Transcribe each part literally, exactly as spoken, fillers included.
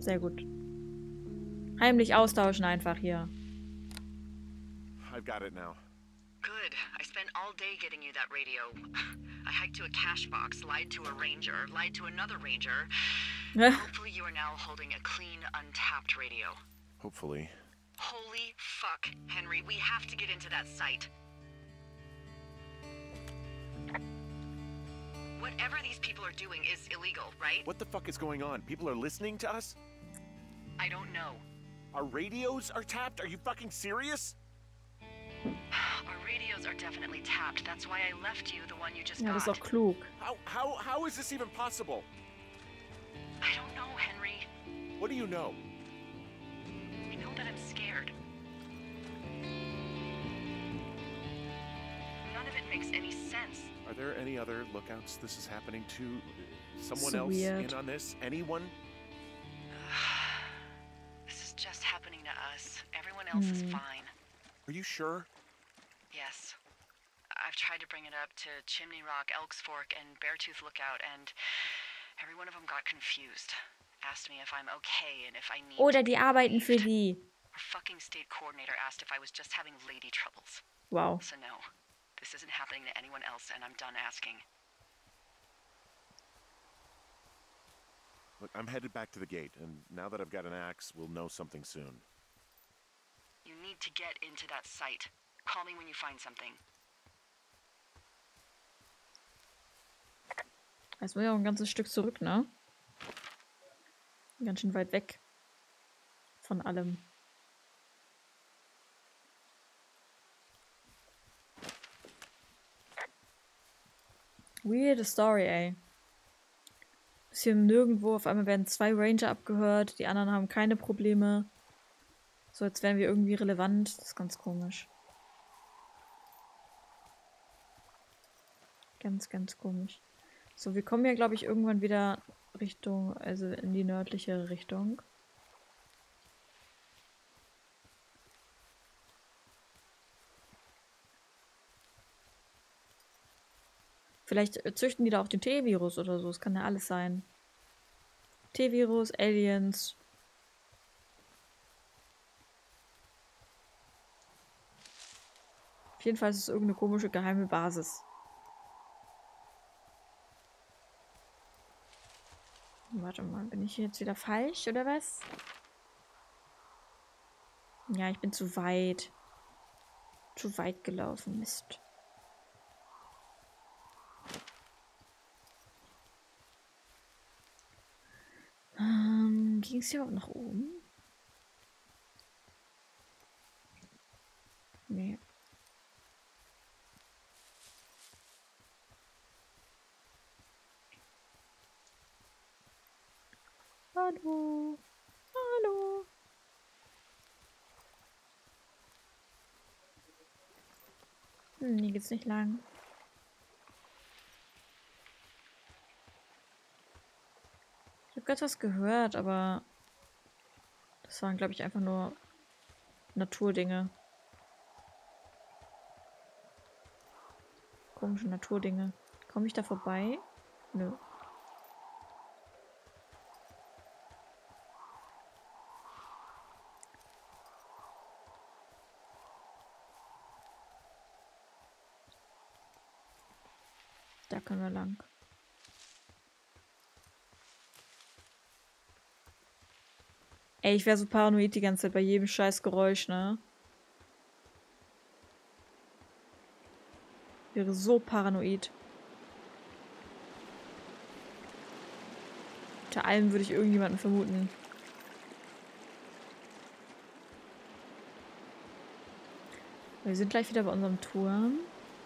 Sehr gut. Heimlich austauschen einfach hier. I've got it now. Good. I spent all day getting you that radio. I hiked to a cash box, lied to a ranger, lied to another ranger. Hopefully you are now holding a clean, untapped radio. Hopefully. Holy fuck, Henry. We have to get into that site. Whatever these people are doing is illegal, right? What the fuck is going on? People are listening to us? I don't know. Our radios are tapped? Are you fucking serious? Our radios are definitely tapped. That's why I left you the one you just Ja, das got. ist auch klug. How, how, how is this even possible? I don't know, Henry. What do you know? I know that I'm scared. None of it makes any sense. Are there any other lookouts this is happening to? Someone So else weird. in on this? Anyone? This is just happening to us. Everyone else is fine. Are you sure? Yes. I've tried to bring it up to Chimney Rock, Elks Fork, and Beartooth Lookout, and every one of them got confused. Asked me if I'm okay and if I need Oder to die be arbeiten für relieved. die. Our fucking state coordinator asked if I was just having lady troubles. Wow. So no, this isn't happening to anyone else, and I'm done asking. Look, I'm headed back to the gate, and now that I've got an axe, we'll know something soon. You need to get into that site. Call me when you find something. Das war ja auch ein ganzes Stück zurück, ne? Ganz schön weit weg von allem. Weirde Story, ey. Bis hier nirgendwo, auf einmal werden zwei Ranger abgehört, die anderen haben keine Probleme. So, als wären wir irgendwie relevant. Das ist ganz komisch. Ganz, ganz komisch. So, wir kommen ja, glaube ich, irgendwann wieder Richtung, also in die nördliche Richtung. Vielleicht züchten die da auch den T-Virus oder so. Das kann ja alles sein. T-Virus, Aliens. Auf jeden Fall ist es irgendeine komische geheime Basis. Warte mal, bin ich jetzt wieder falsch oder was? Ja, ich bin zu weit. Zu weit gelaufen, Mist. Ähm, ging es hier überhaupt nach oben? Nee. Hallo. Hallo. Hm, hier geht's nicht lang. Ich habe gerade was gehört, aber das waren, glaube ich, einfach nur Naturdinge. Komische Naturdinge. Komme ich da vorbei? Nö. Da können wir lang. Ey, ich wäre so paranoid die ganze Zeit bei jedem scheiß Geräusch, ne? Wäre so paranoid. Unter allem würde ich irgendjemanden vermuten. Wir sind gleich wieder bei unserem Turm.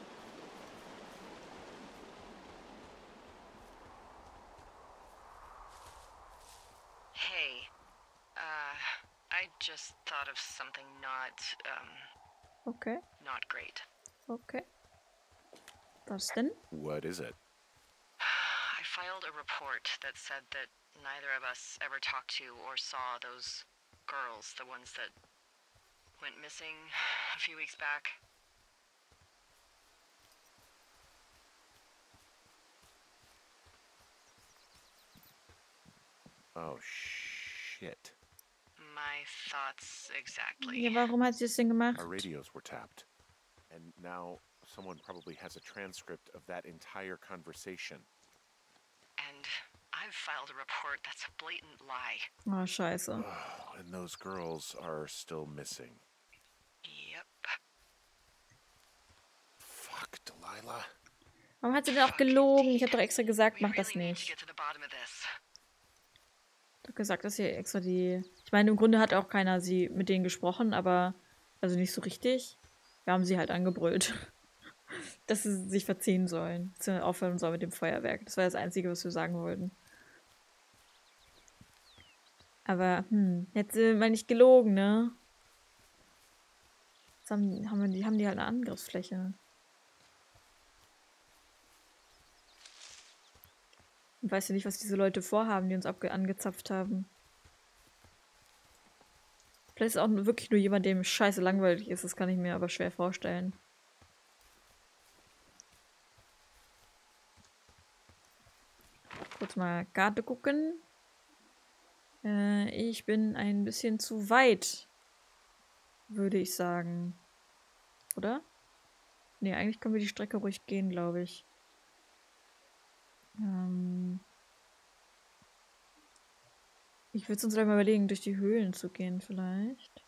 Hey, uh, I just thought of something not, um, Okay, not great. okay. Was denn? What is it? I filed a report that said that neither of us ever talked to or saw those girls, the ones that went missing a few weeks back. Oh, shit. My thoughts exactly. Ja, warum hat sie das denn gemacht? Our radios were tapped. And now someone probably has a transcript of that entire conversation. And I've filed a report that's a blatant lie. Oh, scheiße. Oh, and those girls are still missing. Yep. Fuck, Delilah. Warum hat sie denn auch gelogen? Ich habe doch extra gesagt, mach das nicht. Ich habe gesagt, dass hier extra die... Ich meine, im Grunde hat auch keiner sie mit denen gesprochen, aber... Also nicht so richtig. Wir haben sie halt angebrüllt. Dass sie sich verziehen sollen. Dass sie aufhören sollen mit dem Feuerwerk. Das war das Einzige, was wir sagen wollten. Aber, hm, jetzt sind wir nicht gelogen, ne? Jetzt haben, haben, wir die, haben die halt eine Angriffsfläche. Und weißt du nicht, was diese Leute vorhaben, die uns abge angezapft haben. Vielleicht ist auch wirklich nur jemand, dem scheiße langweilig ist. Das kann ich mir aber schwer vorstellen. Kurz mal Karte gucken. Äh, ich bin ein bisschen zu weit, würde ich sagen. Oder? Ne, eigentlich können wir die Strecke ruhig gehen, glaube ich. Ähm ich würde uns gleich mal überlegen, durch die Höhlen zu gehen, vielleicht.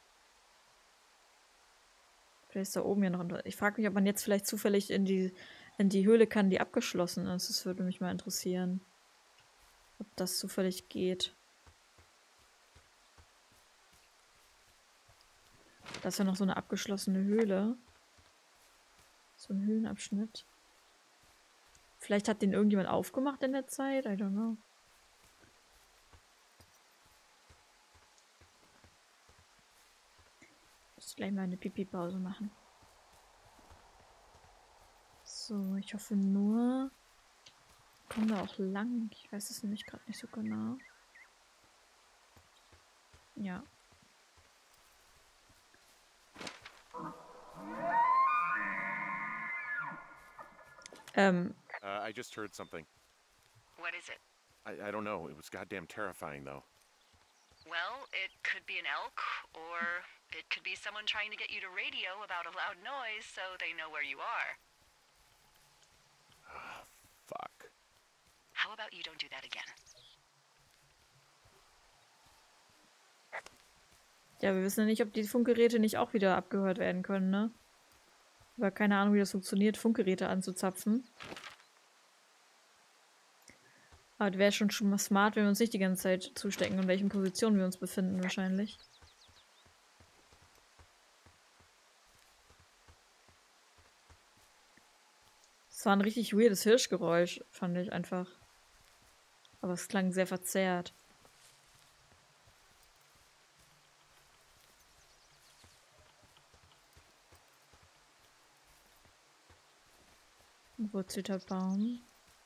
Vielleicht ist da oben ja noch... Ich frage mich, ob man jetzt vielleicht zufällig in die, in die Höhle kann, die abgeschlossen ist. Das würde mich mal interessieren. Ob das zufällig geht. Das ist ja noch so eine abgeschlossene Höhle. So ein Höhlenabschnitt. Vielleicht hat den irgendjemand aufgemacht in der Zeit. I don't know. Ich muss gleich mal eine Pipi-Pause machen. So, ich hoffe nur... Kommen wir auch lang? Ich weiß es nämlich gerade nicht so genau. Ja. Ähm. Uh, I just heard something. What is it? I, I don't know. It was goddamn terrifying, though. Well, it could be an elk, or it could be someone trying to get you to radio about a loud noise so they know where you are. Ah, fuck. How about you don't do that again? Ja, wir wissen ja nicht, ob die Funkgeräte nicht auch wieder abgehört werden können, ne? Aber keine Ahnung, wie das funktioniert, Funkgeräte anzuzapfen. Aber das wäre schon schon mal smart, wenn wir uns nicht die ganze Zeit zustecken, in welchen Positionen wir uns befinden, wahrscheinlich. Es war ein richtig weirdes Hirschgeräusch, fand ich einfach. Aber es klang sehr verzerrt. Ein wurzelter Baum.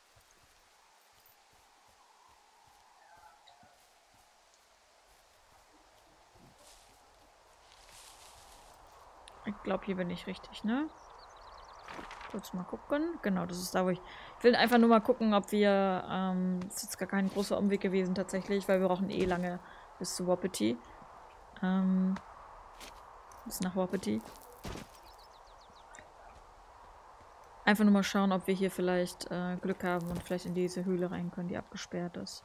Ich glaube, hier bin ich richtig, ne? Kurz mal gucken. Genau, das ist da, wo ich... Ich will einfach nur mal gucken, ob wir... Ähm, das ist jetzt gar kein großer Umweg gewesen tatsächlich, weil wir brauchen eh lange bis zu Wapiti. Ähm... Bis nach Wapiti. Einfach nur mal schauen, ob wir hier vielleicht äh, Glück haben und vielleicht in diese Höhle rein können, die abgesperrt ist.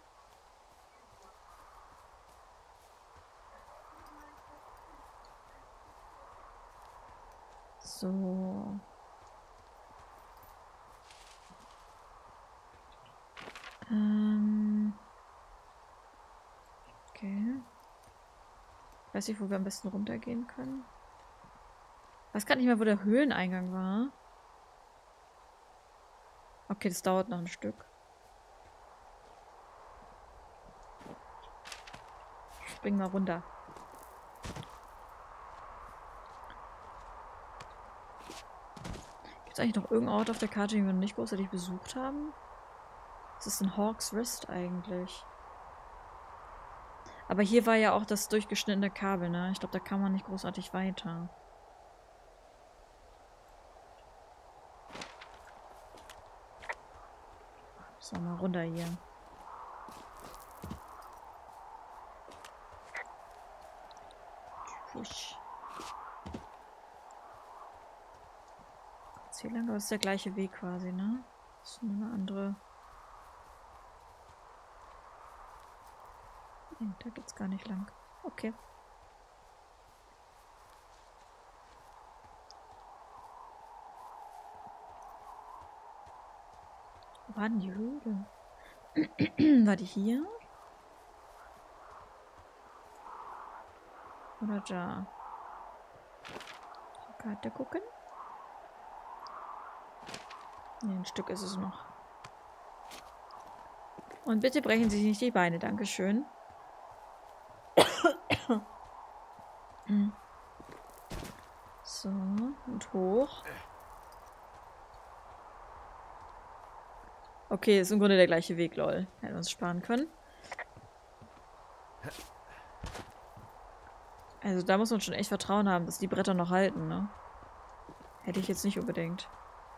So. Ähm. Okay. Weiß nicht, wo wir am besten runtergehen können. Ich weiß gar nicht mehr, wo der Höhleneingang war. Okay, das dauert noch ein Stück. Spring mal runter. Gibt es eigentlich noch irgendeinen Ort auf der Karte, den wir noch nicht großartig besucht haben? Das ist ein Hawk's Rest eigentlich. Aber hier war ja auch das durchgeschnittene Kabel, ne? Ich glaube, da kann man nicht großartig weiter. So, mal runter hier. durch. Jetzt hier lang, aber es ist der gleiche Weg quasi, ne? Das ist nur eine andere. Nee, da geht's gar nicht lang. Okay. Wo war denn die Höhle? War die hier? Oder da? Karte gucken. Ne, ein Stück ist es noch. Und bitte brechen Sie sich nicht die Beine, dankeschön. So, und hoch. Okay, ist im Grunde der gleiche Weg, lol. Hätten wir uns sparen können. Also da muss man schon echt Vertrauen haben, dass die Bretter noch halten, ne? Hätte ich jetzt nicht unbedingt.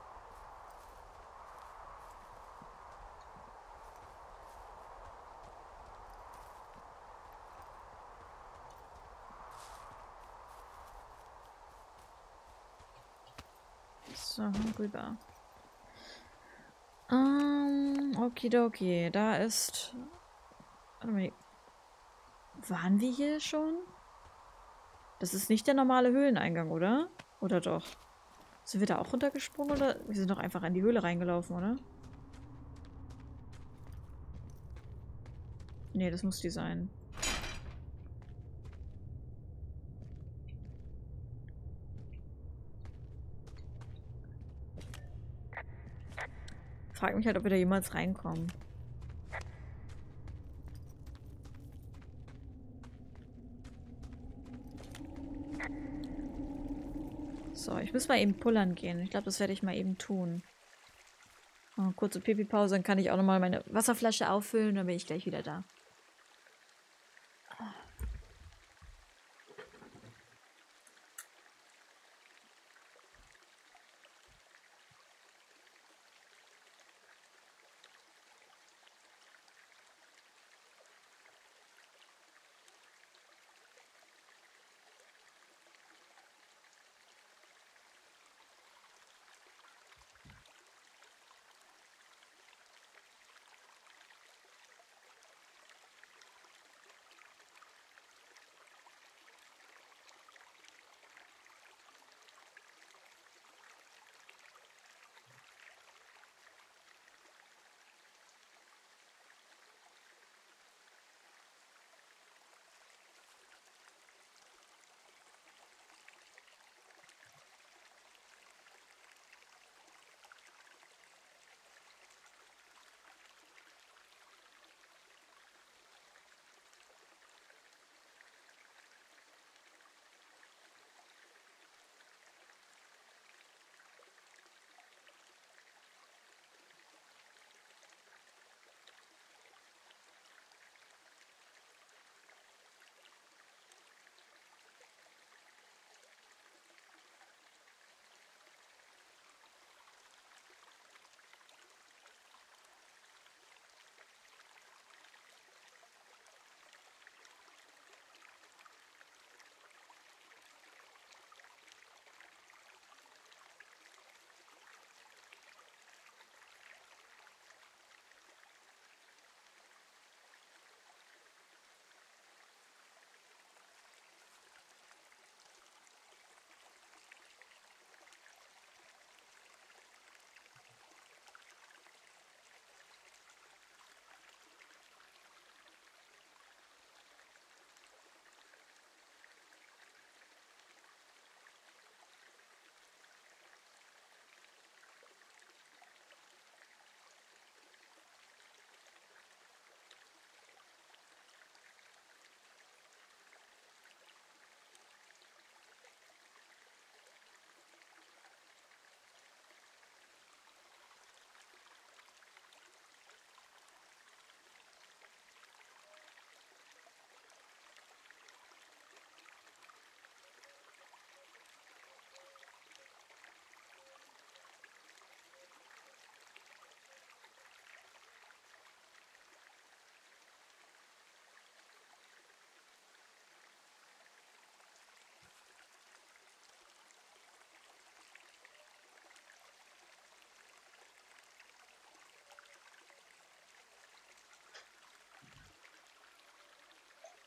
So, rüber. Ähm, okidoki. Da ist... Warte mal. Waren wir hier schon? Das ist nicht der normale Höhleneingang, oder? Oder doch? Sind wir da auch runtergesprungen, oder? Wir sind doch einfach in die Höhle reingelaufen, oder? Nee, das muss die sein. Frag mich halt, ob wir da jemals reinkommen. So, ich muss mal eben pullern gehen. Ich glaube, das werde ich mal eben tun. Oh, kurze Pipi-Pause, dann kann ich auch nochmal meine Wasserflasche auffüllen, dann bin ich gleich wieder da.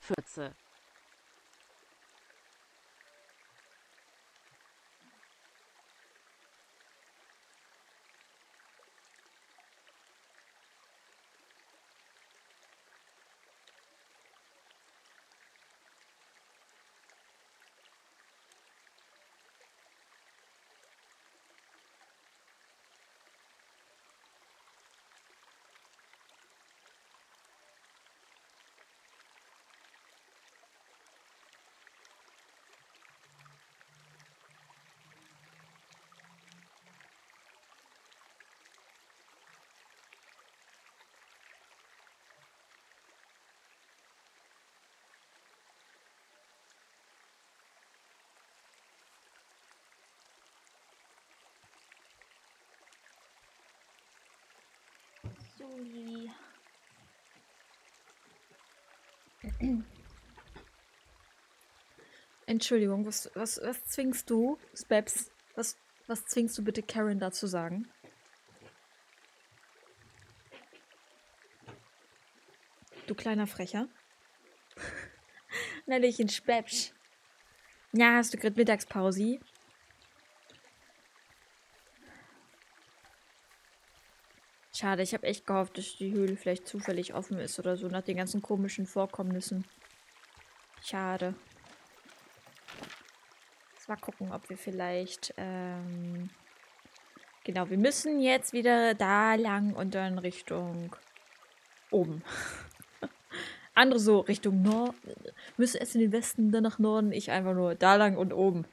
Pfütze. Sui. Entschuldigung, was, was, was zwingst du, Speps? Was, was zwingst du bitte Karen da zu sagen? Du kleiner Frecher. Nellchen Speps. Ja, hast du gerade Mittagspause? Schade, ich habe echt gehofft, dass die Höhle vielleicht zufällig offen ist oder so, nach den ganzen komischen Vorkommnissen. Schade. Jetzt mal gucken, ob wir vielleicht, ähm... Genau, wir müssen jetzt wieder da lang und dann Richtung oben. Andere so Richtung Norden. Müssen erst in den Westen, dann nach Norden. Ich einfach nur da lang und oben.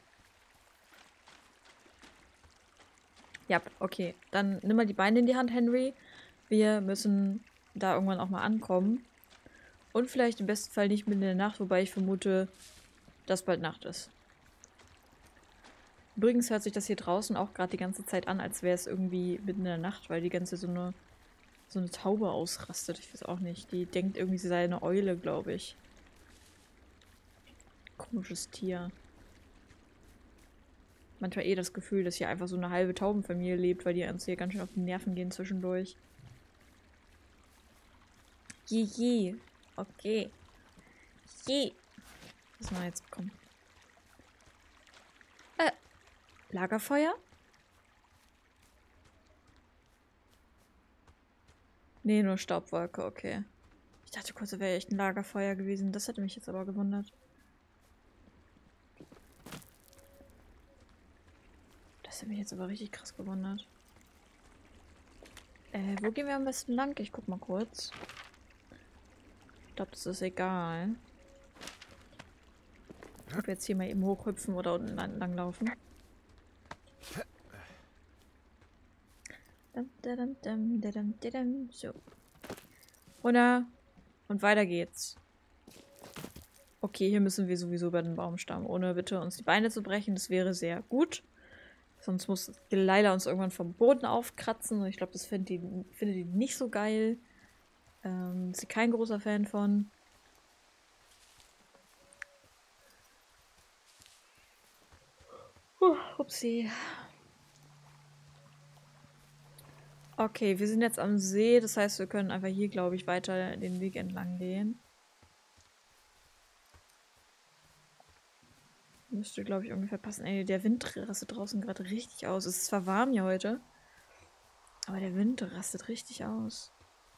Ja, okay. Dann nimm mal die Beine in die Hand, Henry. Wir müssen da irgendwann auch mal ankommen. Und vielleicht im besten Fall nicht mitten in der Nacht, wobei ich vermute, dass bald Nacht ist. Übrigens hört sich das hier draußen auch gerade die ganze Zeit an, als wäre es irgendwie mitten in der Nacht, weil die ganze so eine, so eine Taube ausrastet. Ich weiß auch nicht. Die denkt irgendwie, sie sei eine Eule, glaube ich. Komisches Tier. Manchmal eh das Gefühl, dass hier einfach so eine halbe Taubenfamilie lebt, weil die uns hier ganz schön auf die Nerven gehen zwischendurch. Je, je. Okay. Je. Was mal jetzt bekommen? Äh. Lagerfeuer? Nee, nur Staubwolke, okay. Ich dachte kurz, da wäre echt ein Lagerfeuer gewesen. Das hätte mich jetzt aber gewundert. Das hätte mich jetzt aber richtig krass gewundert. Äh, wo gehen wir am besten lang? Ich guck mal kurz. Ich glaube, das ist egal. Ob wir jetzt hier mal eben hochhüpfen oder unten lang, lang laufen. So. Runter. Und weiter geht's. Okay, hier müssen wir sowieso über den Baumstamm. Ohne bitte uns die Beine zu brechen. Das wäre sehr gut. Sonst muss Delilah uns irgendwann vom Boden aufkratzen. Und ich glaube, das findet die, findet die nicht so geil. Ähm, ist sie kein großer Fan von. Uh, upsie. Okay, wir sind jetzt am See. Das heißt, wir können einfach hier, glaube ich, weiter den Weg entlang gehen. Müsste, glaube ich, ungefähr passen. Ey, der Wind rastet draußen gerade richtig aus. Es ist zwar warm hier heute, aber der Wind rastet richtig aus.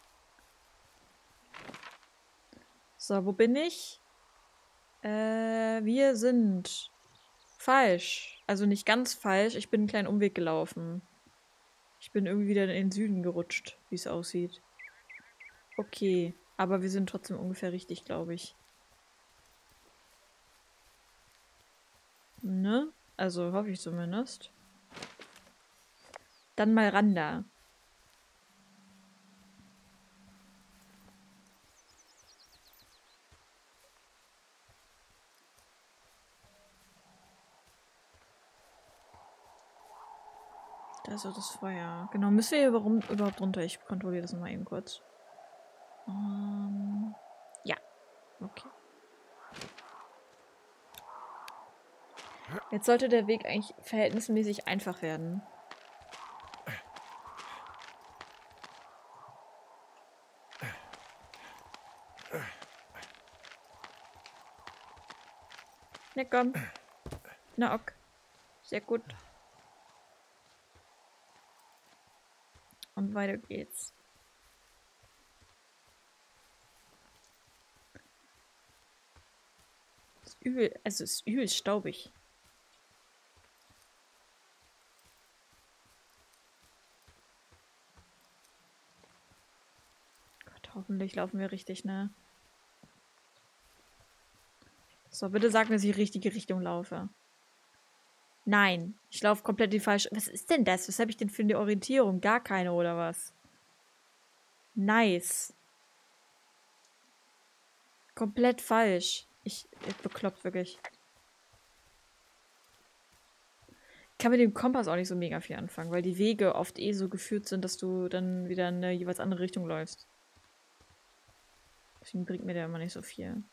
So, wo bin ich? Äh, wir sind falsch. Also nicht ganz falsch. Ich bin einen kleinen Umweg gelaufen. Ich bin irgendwie wieder in den Süden gerutscht, wie es aussieht. Okay, aber wir sind trotzdem ungefähr richtig, glaube ich. Ne? Also hoffe ich zumindest. Dann mal ran da. Da ist auch das Feuer. Genau, müssen wir hier warum, überhaupt runter? Ich kontrolliere das mal eben kurz. Um, ja. Okay. Jetzt sollte der Weg eigentlich verhältnismäßig einfach werden. Na komm. Na ok. Sehr gut. Und weiter geht's. Es ist übel, also es ist übel staubig. Gott, hoffentlich laufen wir richtig, ne? So, bitte sag mir, dass ich in die richtige Richtung laufe. Nein, ich laufe komplett die falsche... Was ist denn das? Was habe ich denn für eine Orientierung? Gar keine, oder was? Nice. Komplett falsch. Ich, ich bekloppt wirklich. Ich kann mit dem Kompass auch nicht so mega viel anfangen, weil die Wege oft eh so geführt sind, dass du dann wieder in eine jeweils andere Richtung läufst. Deswegen bringt mir der immer nicht so viel.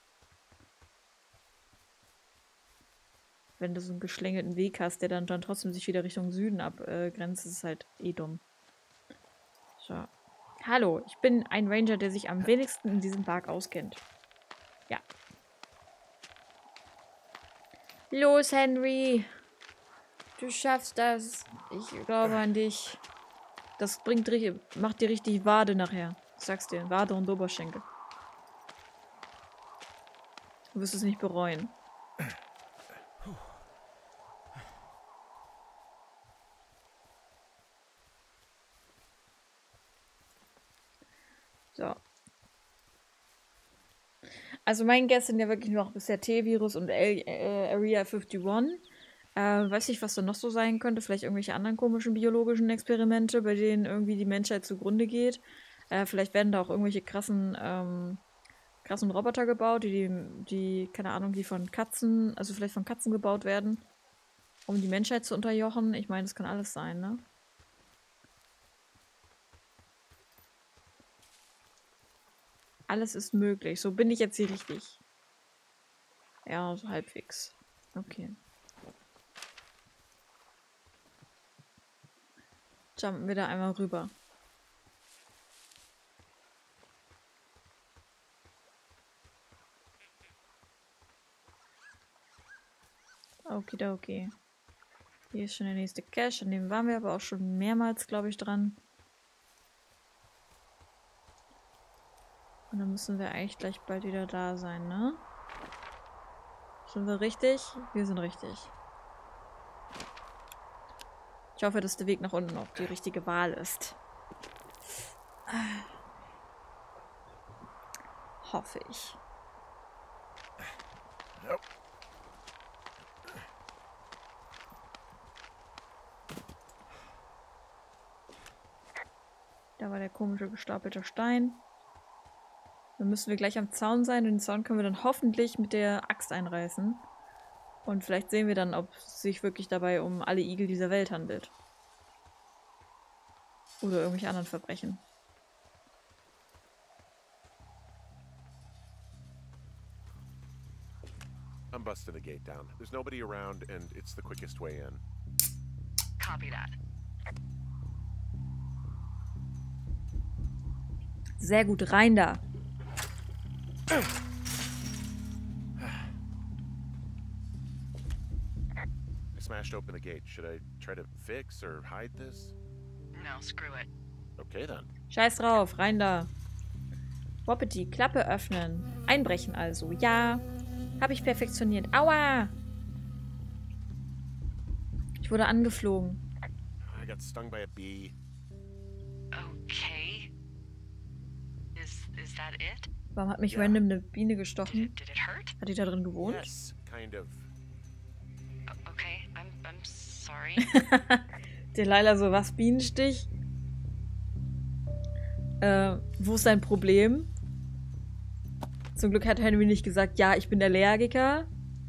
Wenn du so einen geschlängelten Weg hast, der dann, dann trotzdem sich wieder Richtung Süden abgrenzt, äh, ist es halt eh dumm. So. Hallo, ich bin ein Ranger, der sich am wenigsten in diesem Park auskennt. Ja. Los, Henry! Du schaffst das. Ich glaube an dich. Das bringt richtig, macht dir richtig Wade nachher. Ich sag's dir, Wade und Oberschenkel. Du wirst es nicht bereuen. So. Also mein Guess sind ja wirklich noch bisher T-Virus und L äh, Area einundfünfzig. Äh, weiß nicht, was da noch so sein könnte. Vielleicht irgendwelche anderen komischen biologischen Experimente, bei denen irgendwie die Menschheit zugrunde geht. Äh, vielleicht werden da auch irgendwelche krassen, ähm, krassen Roboter gebaut, die, die, die, keine Ahnung, die von Katzen, also vielleicht von Katzen gebaut werden, um die Menschheit zu unterjochen. Ich meine, das kann alles sein, ne? Alles ist möglich. So bin ich jetzt hier richtig. Ja, so halbwegs. Okay. Jumpen wir da einmal rüber. Okidoki. Hier ist schon der nächste Cache. An dem waren wir aber auch schon mehrmals, glaube ich, dran. Und dann müssen wir eigentlich gleich bald wieder da sein, ne? Sind wir richtig? Wir sind richtig. Ich hoffe, dass der Weg nach unten auch die richtige Wahl ist. Hoffe ich. Da war der komische gestapelte Stein. Dann müssen wir gleich am Zaun sein und den Zaun können wir dann hoffentlich mit der Axt einreißen. Und vielleicht sehen wir dann, ob es sich wirklich dabei um alle Igel dieser Welt handelt. Oder irgendwelche anderen Verbrechen. I'm busting the gate down. There's nobody around and it's the quickest way in. Copy that. Sehr gut, rein da. I smashed open the gate. Should I try to fix or hide this? No, screw it. Okay then. Scheiß drauf, rein da. Wapiti, Klappe öffnen. Einbrechen also. Ja. Habe ich perfektioniert. Aua! Ich wurde angeflogen. I got stung by a bee. Okay. Is is that it? Warum hat mich Ja. random eine Biene Did gestochen? it, did it hurt? Hat die da drin gewohnt? Yes, kind of. O- okay, I'm I'm sorry. Delilah so, was, Bienenstich? Äh, wo ist dein Problem? Zum Glück hat Henry nicht gesagt, ja, ich bin Allergiker.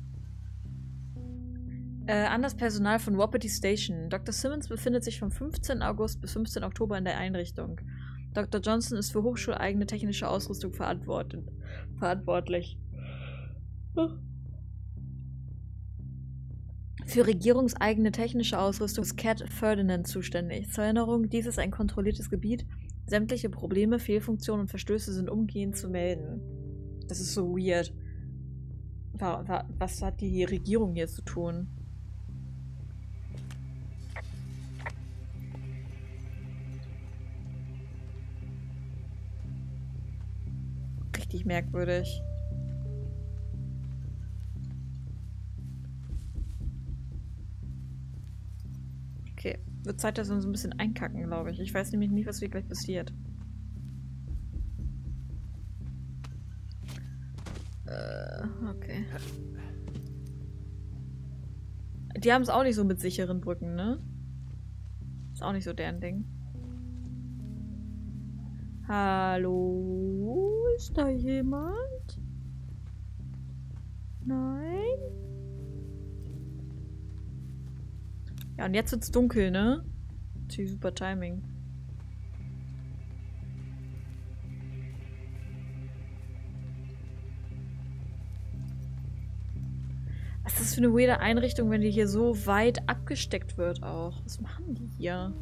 Äh, an das Personal von Wapiti Station. Doktor Simmons befindet sich vom fünfzehnten August bis fünfzehnten Oktober in der Einrichtung. Doktor Johnson ist für hochschuleigene technische Ausrüstung verantwort verantwortlich. Für regierungseigene technische Ausrüstung ist Cat Ferdinand zuständig. Zur Erinnerung, dies ist ein kontrolliertes Gebiet. Sämtliche Probleme, Fehlfunktionen und Verstöße sind umgehend zu melden. Das ist so weird. wa wa was hat die Regierung hier zu tun? Richtig merkwürdig. Okay, wird Zeit, dass wir uns ein bisschen einkacken, glaube ich. Ich weiß nämlich nicht, was hier gleich passiert. Äh, okay. Die haben es auch nicht so mit sicheren Brücken, ne? Ist auch nicht so deren Ding. Hallo? Ist da jemand? Nein? Ja, und jetzt wird's dunkel, ne? Natürlich super Timing. Was ist das für eine weirde Einrichtung, wenn die hier so weit abgesteckt wird auch? Was machen die hier?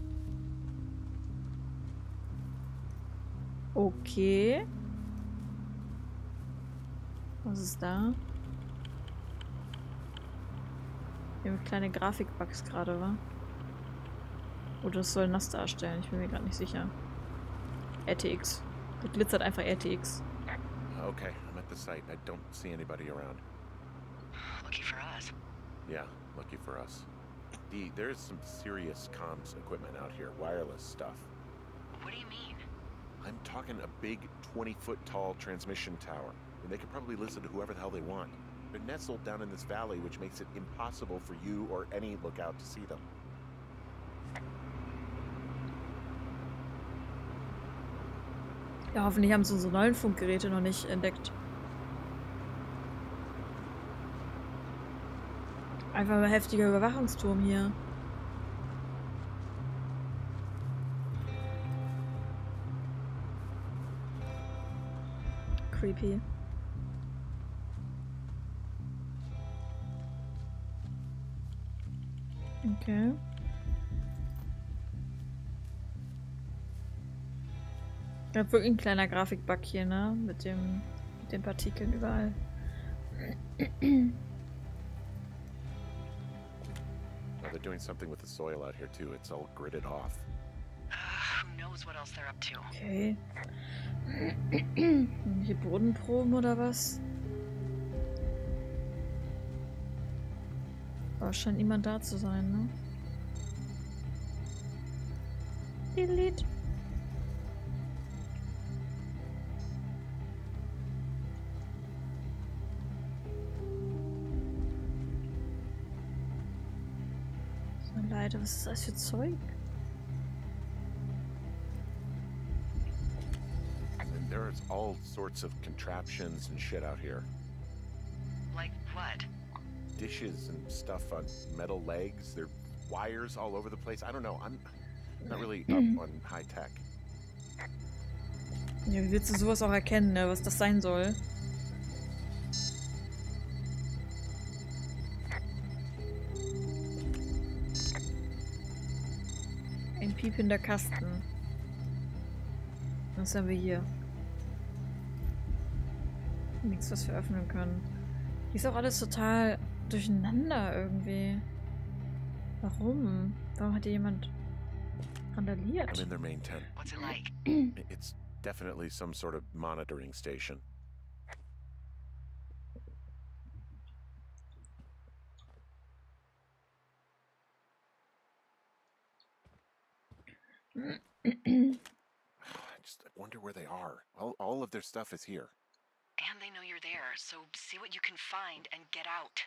Okay. Was ist da? Wir haben kleine Grafikbugs gerade, wa? Oder das soll nass darstellen, ich bin mir gerade nicht sicher. R T X. Das glitzert einfach R T X. Okay, I'm at the site. I don't see anybody around. Lucky for us. Yeah, lucky for us. Dee, there's some serious comms equipment out here, wireless stuff. What do you mean? I'm talking a big twenty foot tall transmission tower. And they could probably listen to whoever the hell they want. They're nestled down in this valley, which makes it impossible for you or any lookout to see them. Ja, hoffentlich haben sie unsere neuen Funkgeräte noch nicht entdeckt. Einfach ein heftiger Überwachungsturm hier. Creepy. Okay. Ja, wirklich ein kleiner Grafikbug hier, ne? Mit dem, mit den Partikeln überall. Oh, they're doing something with the soil out here too. It's all gridded off. Uh, who knows what else they're up to? Okay. Hier Bodenproben oder was? Aber scheint niemand da zu sein, ne? Delete. So leider, was ist das für Zeug? And there's all sorts of contraptions and shit out here. Like what? Dishes and stuff on metal legs. There are wires all over the place. I don't know. I'm not really up on high tech. Ja, wie willst du sowas auch erkennen, ne? Was das sein soll? Ein piepender Kasten. Was haben wir hier? Nichts, was wir öffnen können. Hier ist auch alles total durcheinander irgendwie. Warum? Warum hat hier jemand randaliert? I'm in their main tent. What's it like? It's definitely some sort of monitoring station. I just wonder where they are. All, all of their stuff is here. And they know you're there, so see what you can find and get out.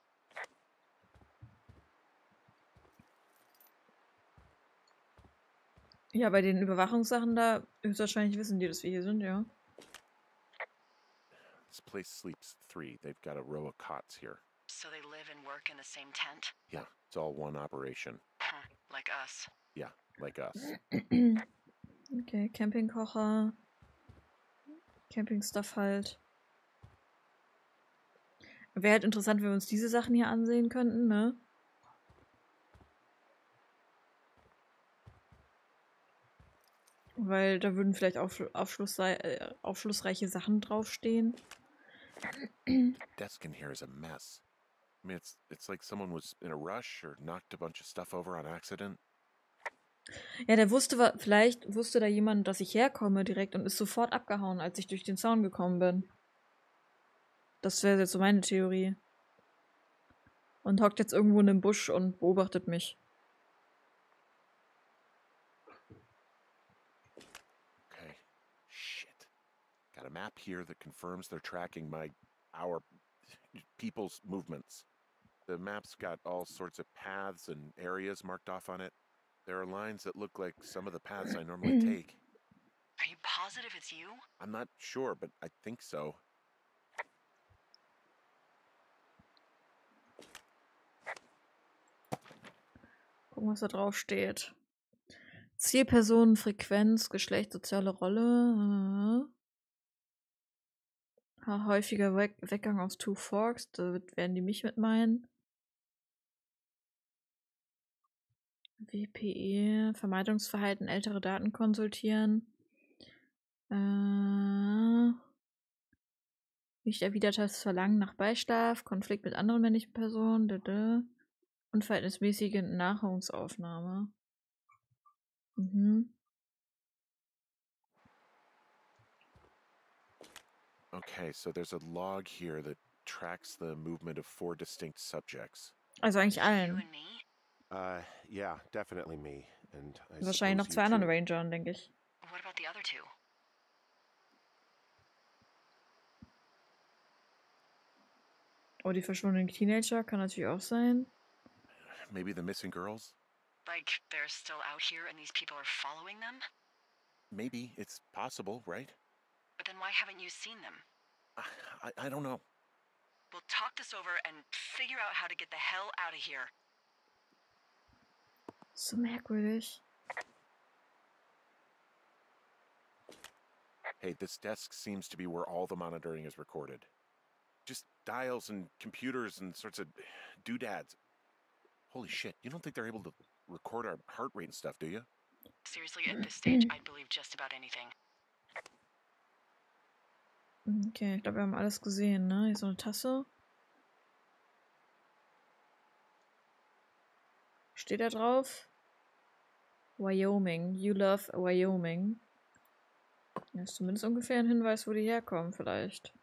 Ja, bei den Überwachungssachen da höchstwahrscheinlich wissen die, dass wir hier sind, ja. This place sleeps three. They've got a row of cots here. So they live and work in the same tent? Yeah, it's all one operation. Huh, like us. Yeah, like us. Okay, Campingkocher. Campingstuff halt. Wäre halt interessant, wenn wir uns diese Sachen hier ansehen könnten, ne? Weil da würden vielleicht auch aufschlussrei äh, aufschlussreiche Sachen draufstehen. Desk in here is a mess. I mean, it's it's like someone was in a rush or knocked a bunch of stuff over on accident. Ja, der wusste, wa- vielleicht wusste da jemand, dass ich herkomme direkt und ist sofort abgehauen, als ich durch den Zaun gekommen bin. Das wäre jetzt so meine Theorie. Und hockt jetzt irgendwo in einem Busch und beobachtet mich. Okay. Shit. Got a map here that confirms they're tracking my, our people's movements. The map's got all sorts of paths and areas marked off on it. There are lines that look like some of the paths I normally take. Are you positive it's you? I'm not sure, but I think so. Gucken, was da drauf steht. Zielpersonen, Frequenz, Geschlecht, soziale Rolle. Äh, häufiger We Weggang aus Two Forks. Da wird- werden die mich mit meinen. W P E, Vermeidungsverhalten, ältere Daten konsultieren. Äh, nicht erwidertes Verlangen nach Beischlaf, Konflikt mit anderen männlichen Personen, dada. Unverhältnismäßige Nahrungsaufnahme. Mhm. Okay, so there's a log here that tracks the movement of four distinct subjects. Also eigentlich You allen. and me? Uh, yeah, definitely me. And I Wahrscheinlich noch suppose zwei you anderen too. Rangern, denke ich. What about the other two? Oh, die verschwundenen Teenager kann natürlich auch sein. Maybe the missing girls? Like, they're still out here and these people are following them? Maybe. It's possible, right? But then why haven't you seen them? I, I, I don't know. We'll talk this over and figure out how to get the hell out of here. So merkwürdig. Hey, this desk seems to be where all the monitoring is recorded. Just dials and computers and sorts of doodads. Holy shit, you don't think they're able to record our heart rate and stuff, do you? Seriously, at this stage, I'd believe just about anything. Okay, ich glaube, wir haben alles gesehen, ne? Hier ist so eine Tasse. Steht da drauf? Wyoming. You love Wyoming. Das ist zumindest ungefähr ein Hinweis, wo die herkommen, vielleicht.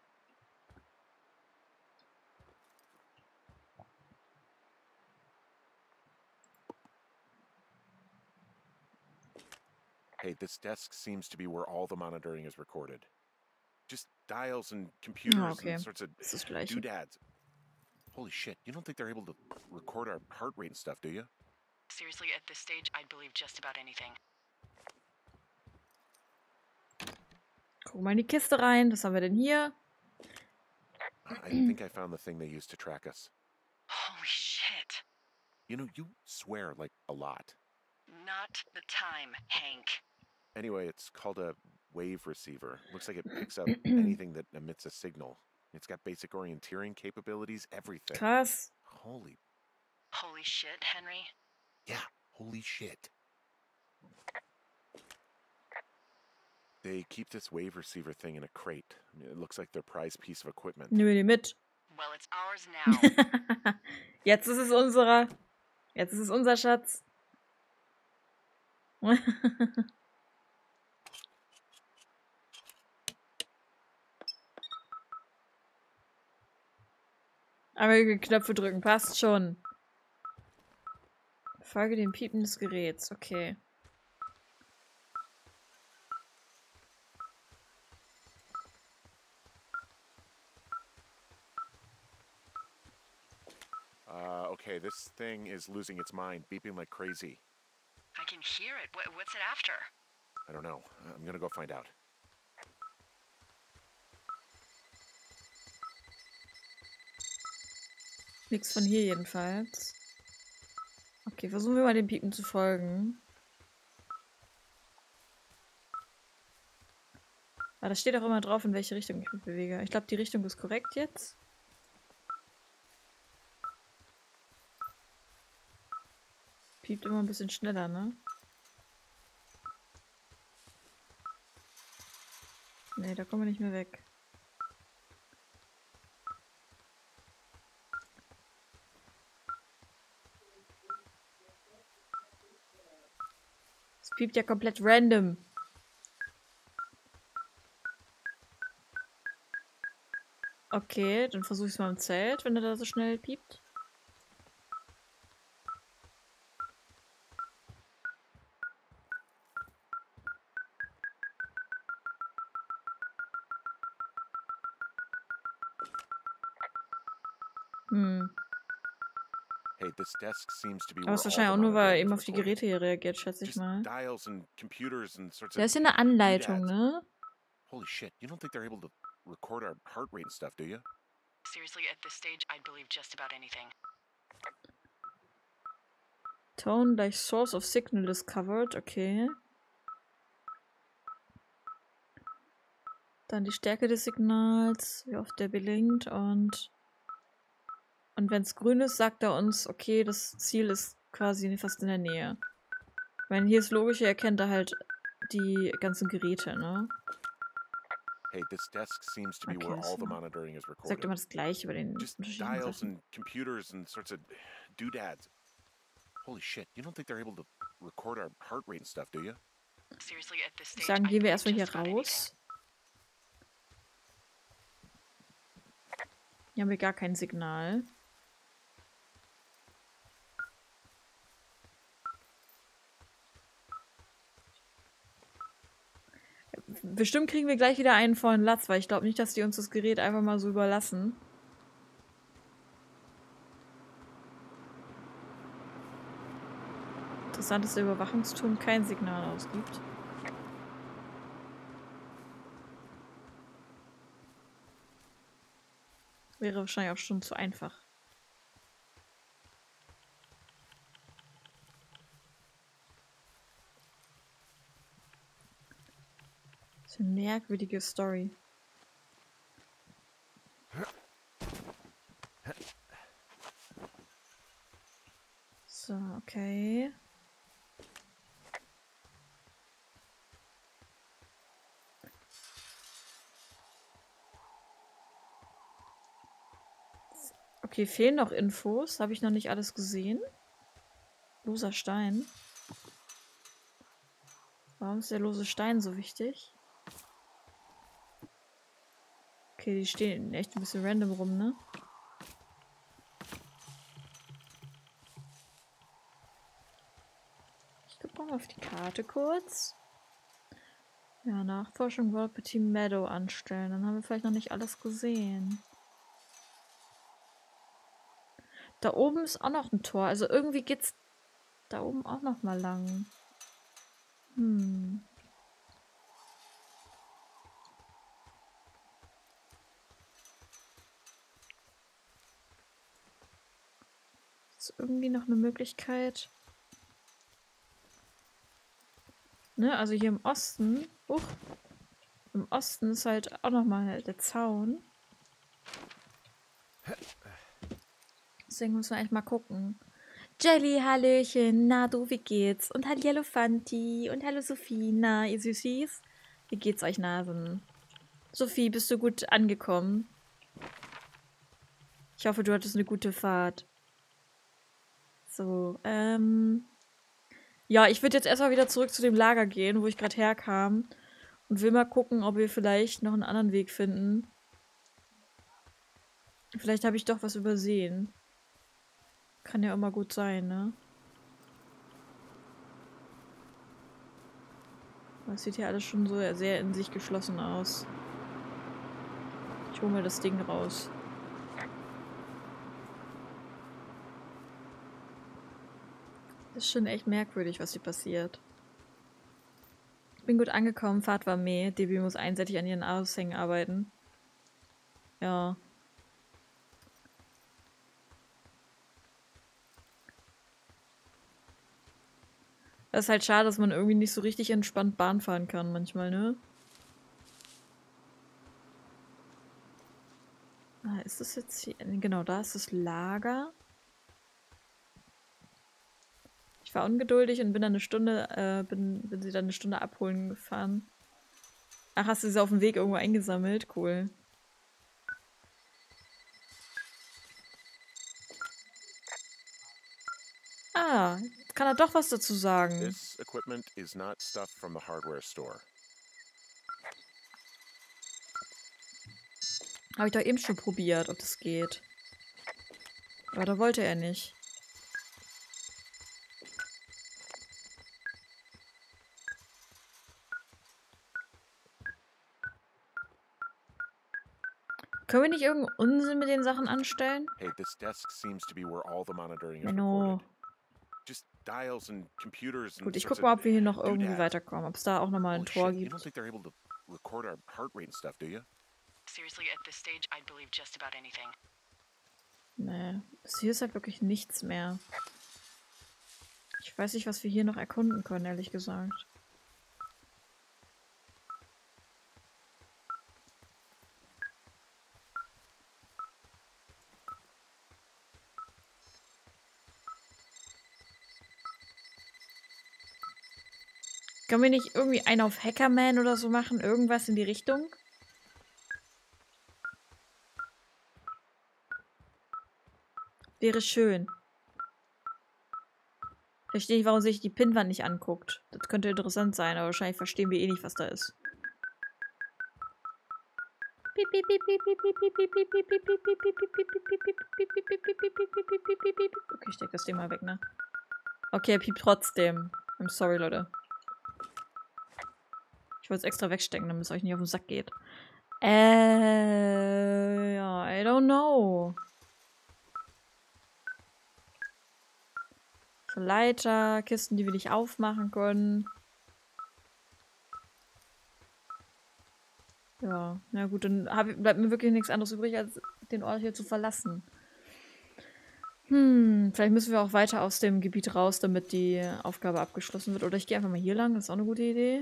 Hey, this desk seems to be where all the monitoring is recorded. Just dials and computers Ah, okay. and sorts of Das ist das Gleiche. doodads. Holy shit, you don't think they're able to record our heart rate and stuff, do you? Seriously, at this stage, I'd believe just about anything. Guck mal in die Kiste rein. Was haben wir denn hier? I think I found the thing they used to track us. Holy shit. You know, you swear like a lot. Not the time, Hank. Anyway, it's called a wave receiver. Looks like it picks up anything that emits a signal. It's got basic orienteering capabilities, everything. Krass. Holy, Holy shit, Henry. yeah, holy shit. They keep this wave receiver thing in a crate. I mean, it looks like their prized piece of equipment. Nehmen wir die mit. Well, it's ours now. Jetzt ist es unserer. Jetzt ist es unser Schatz. Aber Knöpfe drücken, passt schon. Folge dem Piepen des Geräts, okay. Uh, okay, this thing is losing its mind, beeping like crazy. I can hear it. What, what's it after? I don't know. I'm gonna go find out. Nichts von hier jedenfalls. Okay, versuchen wir mal dem Piepen zu folgen. Ah, da steht auch immer drauf, in welche Richtung ich mich bewege. Ich glaube, die Richtung ist korrekt jetzt. Piept immer ein bisschen schneller, ne? Ne, da kommen wir nicht mehr weg. Piept ja komplett random. Okay, dann versuche ich es mal im Zelt, wenn er da so schnell piept. Hm. Hey, this desk seems to be Aber where es ist all wahrscheinlich the auch nur, weil er monitoring eben is auf die recorded. Geräte hier reagiert, schätze ich Just mal. dials and computers and sorts Da of ist ja eine Anleitung, doodads. ne? Holy shit, you don't think they're able to record our heart rate and stuff, do you? Seriously, at this stage, I'd believe just about anything. Tone gleich Source of Signal discovered, okay. Dann die Stärke des Signals, wie oft der blinkt und und wenn es grün ist, sagt er uns, okay, das Ziel ist quasi fast in der Nähe. Ich meine, hier ist logisch, er erkennt er halt die ganzen Geräte, ne? Hey, this desk seems to be Okay, where all so. the monitoring is Sagt recorded. immer das Gleiche bei den Just unterschiedlichen dials Sachen. and computers and sorts of doodads. Holy shit, you don't think they're able to record our heart rate and stuff, do you? Seriously, at this Ich stage, sagen, I'd gehen wir believe erstmal hier just about anything. raus. Hier haben wir gar kein Signal. Bestimmt kriegen wir gleich wieder einen vollen Latz, weil ich glaube nicht, dass die uns das Gerät einfach mal so überlassen. Interessant, dass der Überwachungsturm kein Signal ausgibt. Wäre wahrscheinlich auch schon zu einfach. Das ist eine merkwürdige Story. So, okay. Okay, fehlen noch Infos. Habe ich noch nicht alles gesehen. Loser Stein. Warum ist der lose Stein so wichtig? Okay, die stehen echt ein bisschen random rum, ne? Ich guck mal auf die Karte kurz. Ja, Nachforschung World Petit Meadow anstellen. Dann haben wir vielleicht noch nicht alles gesehen. Da oben ist auch noch ein Tor. Also irgendwie geht's da oben auch noch mal lang. Hm. Ist irgendwie noch eine Möglichkeit? Ne, also hier im Osten. Uch, im Osten ist halt auch noch mal der Zaun. Deswegen müssen wir eigentlich mal gucken. Jelly, Hallöchen, na du, wie geht's? Und hallo Fanti und hallo Sophie, na ihr Süßis? Wie geht's euch Nasen? Sophie, bist du gut angekommen? Ich hoffe, du hattest eine gute Fahrt. So, ähm... ja, ich würde jetzt erstmal wieder zurück zu dem Lager gehen, wo ich gerade herkam. Und will mal gucken, ob wir vielleicht noch einen anderen Weg finden. Vielleicht habe ich doch was übersehen. Kann ja immer gut sein, ne? Das sieht ja alles schon so sehr in sich geschlossen aus. Ich hole mir das Ding raus. Das ist schon echt merkwürdig, was hier passiert. Ich bin gut angekommen, Fahrt war meh. Debbie muss einseitig an ihren Aushängen arbeiten. Ja. Das ist halt schade, dass man irgendwie nicht so richtig entspannt Bahn fahren kann manchmal, ne? Ah, ist das jetzt hier? Genau, da ist das Lager. Ich war ungeduldig und bin dann eine Stunde, äh, bin, bin sie dann eine Stunde abholen gefahren. Ach, hast du sie auf dem Weg irgendwo eingesammelt? Cool. Ah, kann er doch was dazu sagen. This equipment is not stuff from the hardware store. Habe ich doch eben schon probiert, ob das geht. Aber da wollte er nicht. Können wir nicht irgendeinen Unsinn mit den Sachen anstellen? Hey, this desk seems to be where all the monitoring is Menno. recorded. Just dials and computers and Gut, ich sorts guck mal, of ob wir hier noch irgendwie doodads. weiterkommen. Ob es da auch nochmal ein Holy Tor shit, you gibt. don't think they're able to record our heart rate and stuff, do you? Seriously, at this stage, I'd believe just about anything. Nee, das hier ist halt wirklich nichts mehr. Ich weiß nicht, was wir hier noch erkunden können, ehrlich gesagt. Können wir nicht irgendwie einen auf Hackerman oder so machen? Irgendwas in die Richtung? Wäre schön. Verstehe nicht, warum sich die Pinnwand nicht anguckt. Das könnte interessant sein, aber wahrscheinlich verstehen wir eh nicht, was da ist. Okay, ich steck das Ding mal weg, ne? Okay, er piept trotzdem. I'm sorry, Leute. Ich wollte es extra wegstecken, damit es euch nicht auf den Sack geht. Äh, ja, I don't know. So Leiter, Kisten, die wir nicht aufmachen können. Ja, na gut, dann hab, bleibt mir wirklich nichts anderes übrig, als den Ort hier zu verlassen. Hm, vielleicht müssen wir auch weiter aus dem Gebiet raus, damit die Aufgabe abgeschlossen wird. Oder ich gehe einfach mal hier lang, das ist auch eine gute Idee.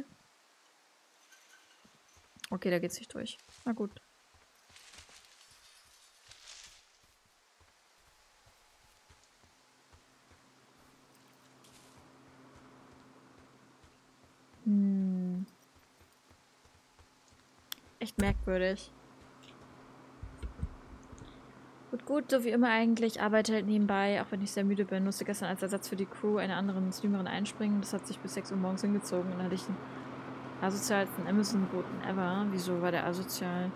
Okay, da geht's nicht durch. Na gut. Hm. Echt merkwürdig. Gut, gut, so wie immer eigentlich. Arbeite halt nebenbei, auch wenn ich sehr müde bin. Musste gestern als Ersatz für die Crew einer anderen Streamerin einspringen. Das hat sich bis sechs Uhr morgens hingezogen. Und dann hatte ich einen asozialsten Amazon-Boten ever. Wieso war der asozial?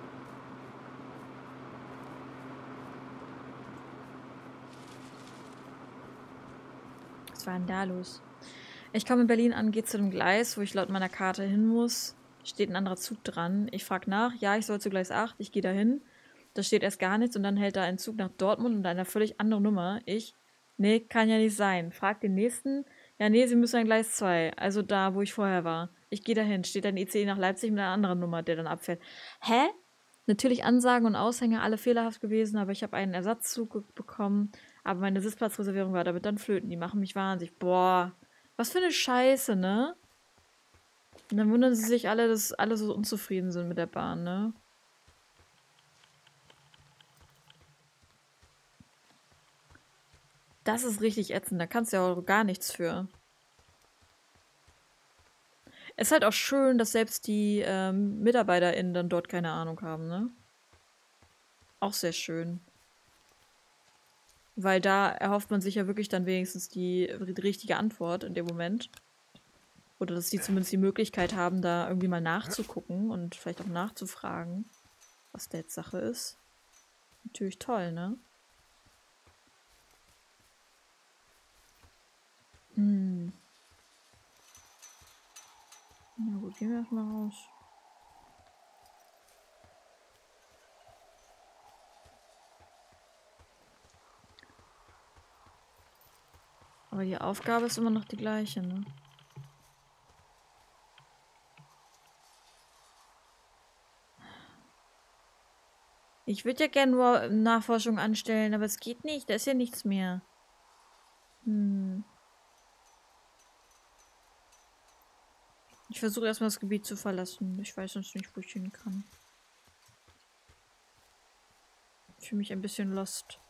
Was war denn da los? Ich komme in Berlin an, gehe zu dem Gleis, wo ich laut meiner Karte hin muss. Steht ein anderer Zug dran. Ich frage nach, ja, ich soll zu Gleis acht, ich gehe dahin. Da steht erst gar nichts und dann hält da ein Zug nach Dortmund und eine völlig andere Nummer. Ich, nee, kann ja nicht sein. Frag den nächsten, ja, nee, sie müssen an Gleis zwei, also da, wo ich vorher war. Ich gehe dahin, steht ein I C E nach Leipzig mit einer anderen Nummer, der dann abfährt. Hä? Natürlich Ansagen und Aushänge, alle fehlerhaft gewesen, aber ich habe einen Ersatzzug bekommen, aber meine Sitzplatzreservierung war damit dann flöten. Die machen mich wahnsinnig. Boah, was für eine Scheiße, ne? Und dann wundern sie sich alle, dass alle so unzufrieden sind mit der Bahn, ne? Das ist richtig ätzend, da kannst du ja auch gar nichts für. Es ist halt auch schön, dass selbst die ähm, MitarbeiterInnen dann dort keine Ahnung haben, ne? Auch sehr schön. Weil da erhofft man sich ja wirklich dann wenigstens die, die richtige Antwort in dem Moment. Oder dass die zumindest die Möglichkeit haben, da irgendwie mal nachzugucken und vielleicht auch nachzufragen, was da jetzt Sache ist. Natürlich toll, ne? Hm. Na gut, gehen wir erstmal raus. Aber die Aufgabe ist immer noch die gleiche, ne? Ich würde ja gerne nur Nachforschung anstellen, aber es geht nicht. Da ist ja nichts mehr. Hm. Ich versuche erstmal das Gebiet zu verlassen. Ich weiß sonst nicht, wo ich hin kann. Ich fühle mich ein bisschen lost.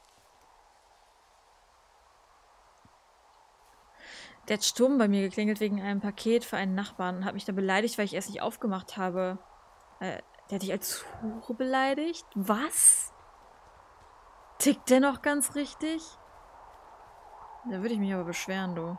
Der hat Sturm bei mir geklingelt wegen einem Paket für einen Nachbarn und hat mich da beleidigt, weil ich erst nicht aufgemacht habe. Äh, der hat dich als Hure beleidigt? Was? Tickt der noch ganz richtig? Da würde ich mich aber beschweren, du.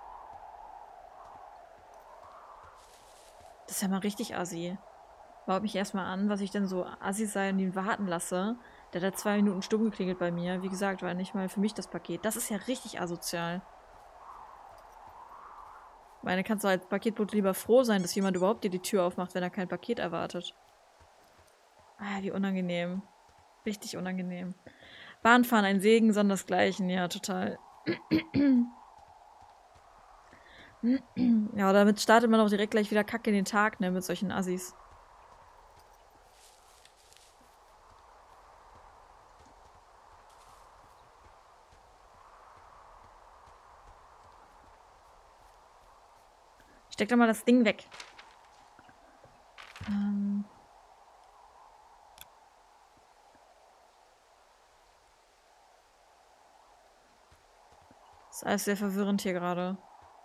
Das ist ja mal richtig assi. Baut mich erstmal an, was ich denn so assi sei und ihn warten lasse. Der hat zwei Minuten stumm geklingelt bei mir. Wie gesagt, war nicht mal für mich das Paket. Das ist ja richtig asozial. Ich meine, kannst du als Paketbote lieber froh sein, dass jemand überhaupt dir die Tür aufmacht, wenn er kein Paket erwartet. Ah, wie unangenehm. Richtig unangenehm. Bahnfahren, ein Segen, sondersgleichen. Ja, total. Ja, damit startet man auch direkt gleich wieder Kacke in den Tag, ne, mit solchen Assis. Steck doch mal das Ding weg. Ähm. Das ist alles sehr verwirrend hier gerade.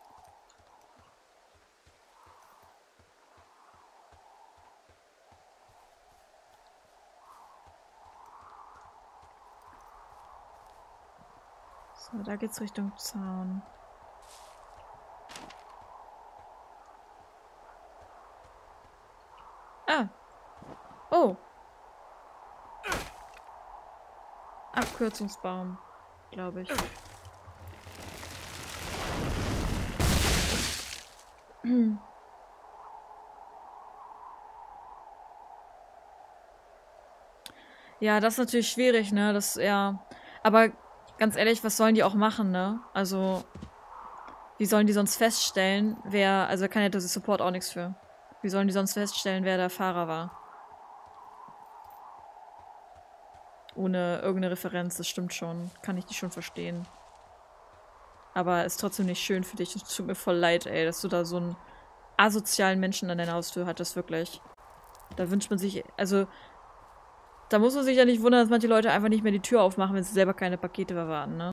So, da geht's Richtung Zaun. Ah. Oh. Abkürzungsbaum, glaube ich. Hm. Ja, das ist natürlich schwierig, ne? Das, ja. Aber ganz ehrlich, was sollen die auch machen, ne? Also, wie sollen die sonst feststellen, wer, also kann ja der Support auch nichts für. Wie sollen die sonst feststellen, wer der Fahrer war? Ohne irgendeine Referenz, das stimmt schon. Kann ich die schon verstehen. Aber ist trotzdem nicht schön für dich. Es tut mir voll leid, ey, dass du da so einen asozialen Menschen an deiner Haustür hattest, wirklich. Da wünscht man sich, also, da muss man sich ja nicht wundern, dass manche Leute einfach nicht mehr die Tür aufmachen, wenn sie selber keine Pakete erwarten, ne?